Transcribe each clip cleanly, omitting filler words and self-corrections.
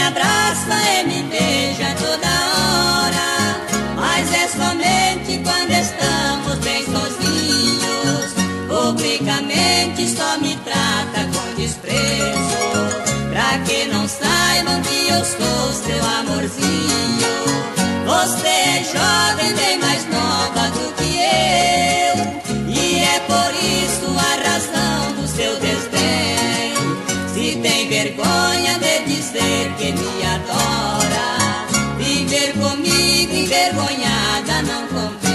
abraça e me beija toda hora, mas é somente quando estamos bem sozinhos. Publicamente só me trata com desprezo, pra que não saibam que eu sou seu amorzinho. Você é jovem, bem mais nova do que eu, e é por isso a razão do seu desdém. Se tem vergonha de dizer que me adora, viver comigo envergonhada não convém.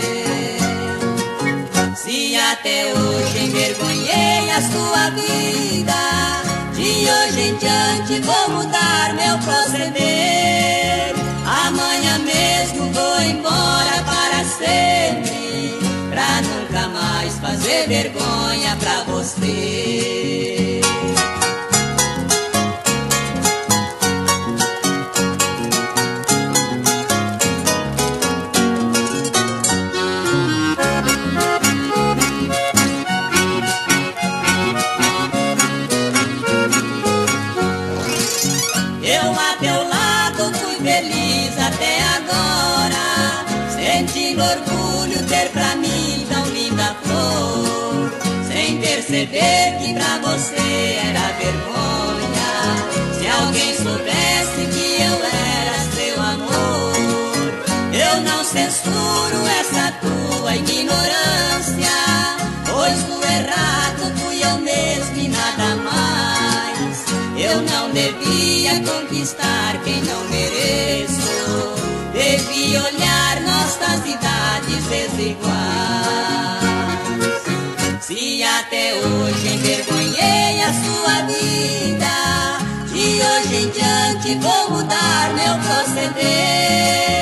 Se até hoje envergonhei a sua vida, de hoje em diante vou mudar meu proceder. Amanhã mesmo vou embora para sempre, pra nunca mais fazer vergonha pra você. Eu a teu lado fui feliz até agora, sentindo orgulho ter pra mim tão linda flor, sem perceber que pra você era vergonha. Se alguém soubesse que eu era seu amor, eu não censuro essa tua ignorância, pois no errado fui eu mesmo e nada mais. Eu não devia conquistar quem não mereço, devia olhar nossas idades desiguais. Se até hoje envergonhei a sua vida, de hoje em diante vou mudar meu proceder.